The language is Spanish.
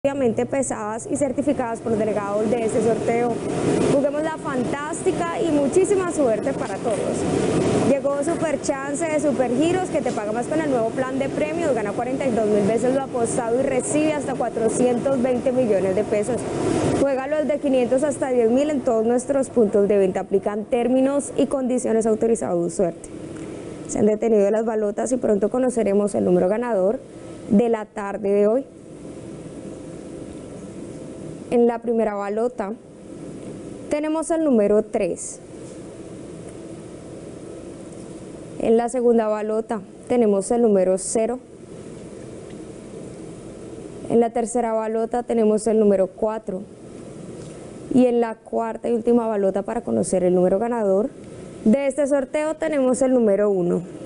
Obviamente pesadas y certificadas por los delegados de este sorteo. Juguemos la fantástica y muchísima suerte para todos. Llegó Super Chance de Super Giros, que te paga más con el nuevo plan de premios. Gana 42.000 veces lo apostado y recibe hasta 420 millones de pesos. Juega los de 500 hasta 10.000 en todos nuestros puntos de venta. Aplican términos y condiciones autorizados. Suerte. Se han detenido las balotas y pronto conoceremos el número ganador de la tarde de hoy. En la primera balota tenemos el número 3. En la segunda balota tenemos el número 0. En la tercera balota tenemos el número 4. Y en la cuarta y última balota para conocer el número ganador de este sorteo tenemos el número 1.